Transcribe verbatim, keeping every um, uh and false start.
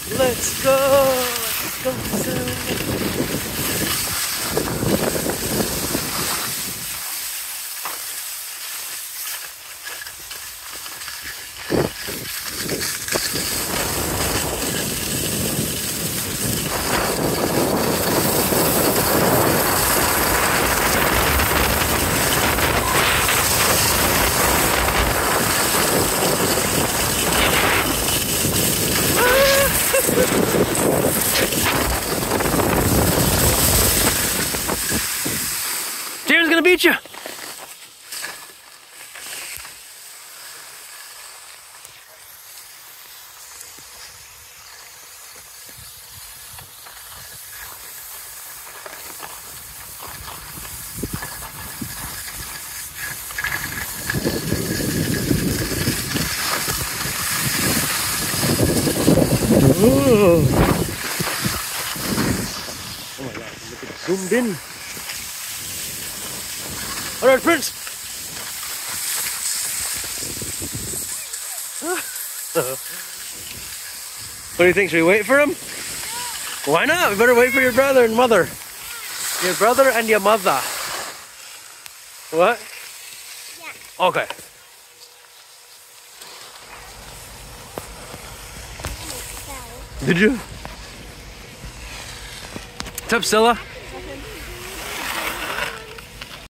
Let's go! Let's go soon! James gonna beat you. Oh, oh my god, look at it zoomed in. Alright, Prince. What do you think? Should we wait for him? Why not? We better wait for your brother and mother. Your brother and your mother. What? Yeah. Okay. Did you? What's up, Scylla?